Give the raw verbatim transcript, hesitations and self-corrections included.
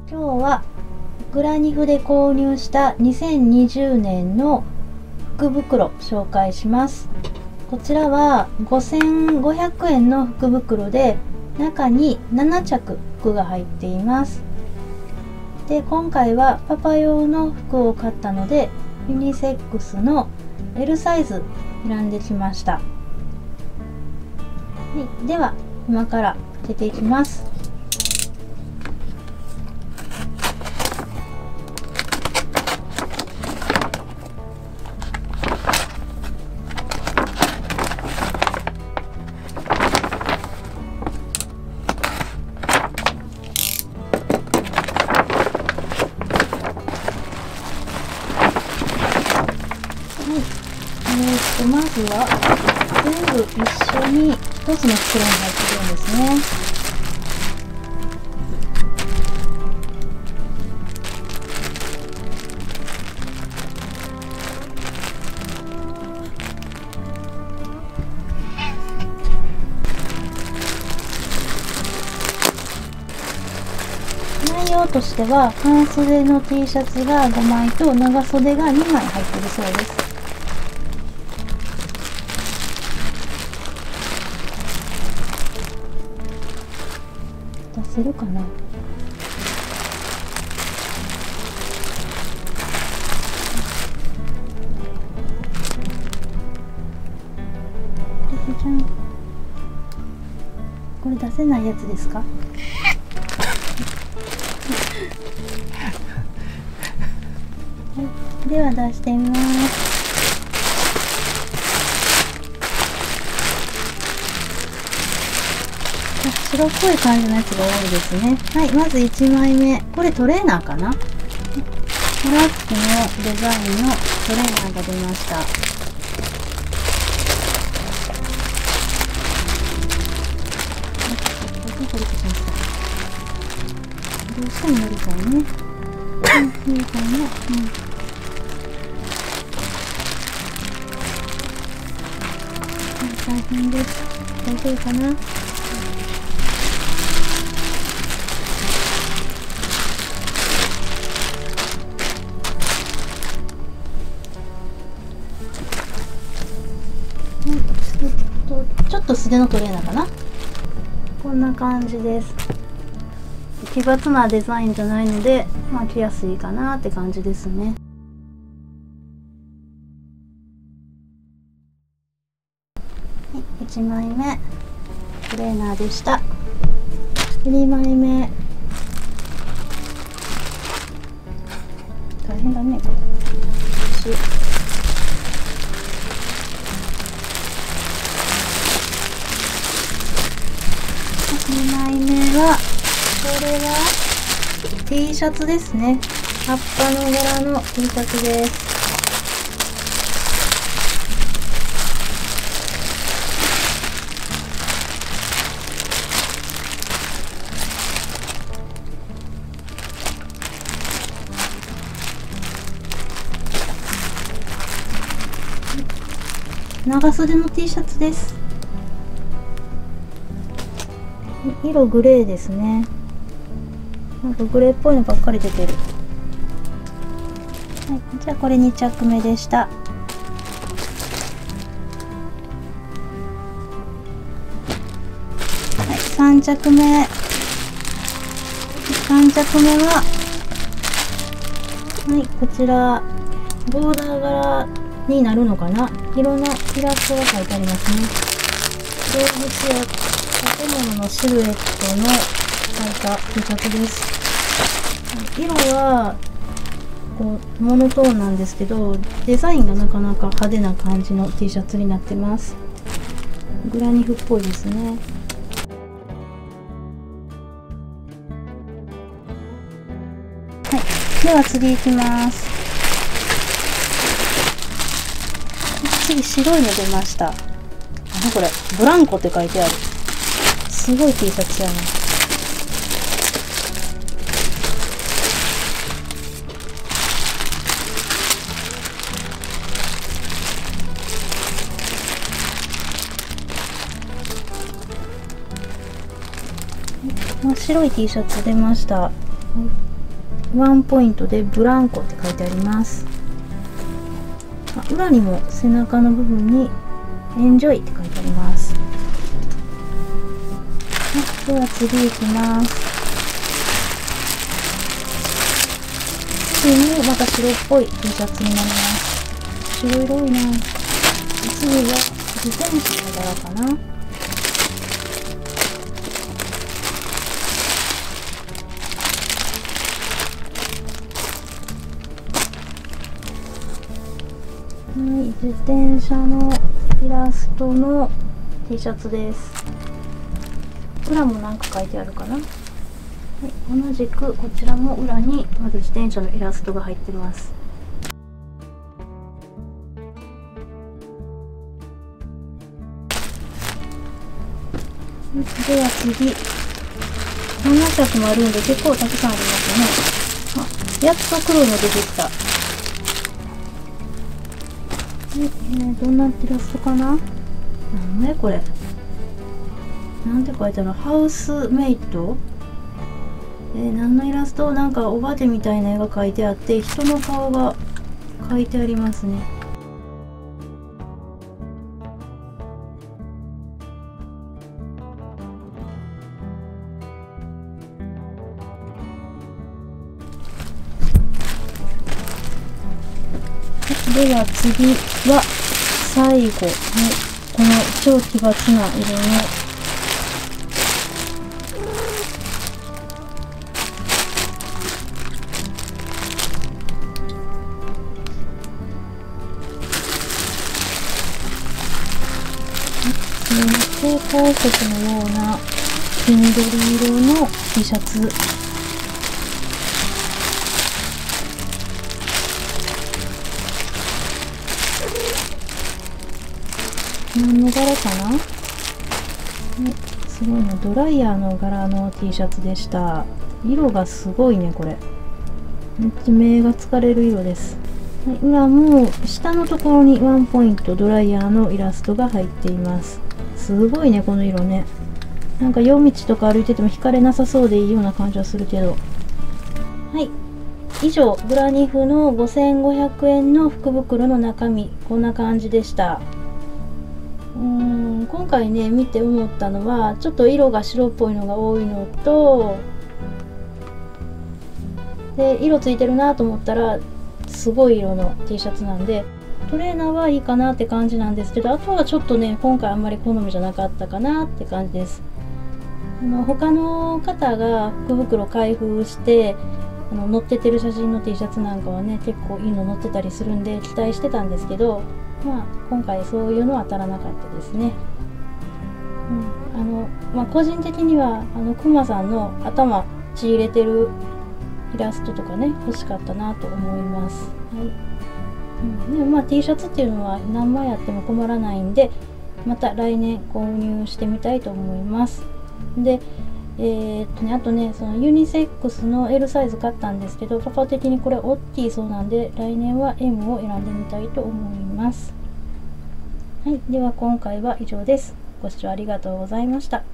今日はグラニフで購入したにせんにじゅうねんの福袋紹介します。こちらはごせんごひゃくえんの福袋で中にななちゃく服が入っています。で今回はパパ用の服を買ったのでユニセックスの エル サイズ選んできました。はい、では今から開けていきます。えー、とまずは全部一緒に一つの袋に入ってるんですね。内容としては半袖の T シャツがごまいと長袖がにまい入ってるそうです。出せるかな。じゃん。これ出せないやつですか？はい、では出してみます。白っぽい感じのやつが多いですね。はい、まずいちまいめ。これトレーナーかな？トラックのデザインのトレーナーが出ました。どうしても乗りたいね。うん、乗りたいね。うん。大変です。大丈夫かな？ちょっと素手のトレーナーかな。こんな感じです。奇抜なデザインじゃないので、まあ着やすいかなって感じですね。はい、いちまいめトレーナーでした。にまいめ大変だねこれ。にまいめはこれは T シャツですね。葉っぱの柄の T シャツです。長袖の T シャツです。色グレーですね。なんかグレーっぽいのばっかり出てる。はい、じゃあこれにちゃくめでした。はい、さんちゃくめ。さんちゃくめは、はい、こちらボーダー柄になるのかな。色のイラストが書いてありますね。動物や建物のシルエットの描いた T シャツです。色はこうモノトーンなんですけど、デザインがなかなか派手な感じの T シャツになってます。グラニフっぽいですね。はい、では次いきます。次白いの出ました。あ、これブランコって書いてある。すごい T シャツやな。真っ白い T シャツ出ました。 ワンポイントでブランコって書いてあります。裏にも背中の部分にエンジョイって書いてあります。では次いきます。次もまた白っぽい T シャツになります。白い色いな。次は自転車の柄かな。はい、自転車のイラストの T シャツです。裏も何か書いてあるかな。はい、同じくこちらも裏にまず自転車のイラストが入ってます。では次、こんなシャツもあるんで結構たくさんありますよね。あ、やっと黒の出てきた。えー、どんなイラストかな。なんだこれ。なんて書いてあるの。ハウスメイト。えー、何のイラスト。なんかお化けみたいな絵が描いてあって、人の顔が描いてありますね。では次は最後のこの超奇抜な色の蛍光石のような黄緑色の T シャツ。何の柄かな。すごいね、ドライヤーの柄の T シャツでした。色がすごいね、これめっちゃ目が疲れる色です。はい、裏も下のところにワンポイントドライヤーのイラストが入っています。すごいね、この色ね。なんか夜道とか歩いてても惹かれなさそうでいいような感じはするけど。はい、以上グラニフのごせんごひゃくえんの福袋の中身、こんな感じでした。うーん、今回ね見て思ったのは、ちょっと色が白っぽいのが多いのと、で色ついてるなと思ったらすごい色の T シャツなんで、トレーナーはいいかなって感じなんですけど、あとはちょっとね今回あんまり好みじゃなかったかなって感じです。あの他の方が福袋開封してあの載っててる写真の T シャツなんかはね結構いいの載ってたりするんで期待してたんですけど、まあ今回そういうのは当たらなかったですね。うん、あのまあ個人的にはあのクマさんの頭血入れてるイラストとかね欲しかったなと思います。はい。うん、でもまあ T シャツっていうのは何枚あっても困らないんで、また来年購入してみたいと思います。で、えー、っとねあとねそのユニセックスの エル サイズ買ったんですけど、パパ的にこれ大きいそうなんで来年は エム を選んでみたいと思います。はい、では今回は以上です。ご視聴ありがとうございました。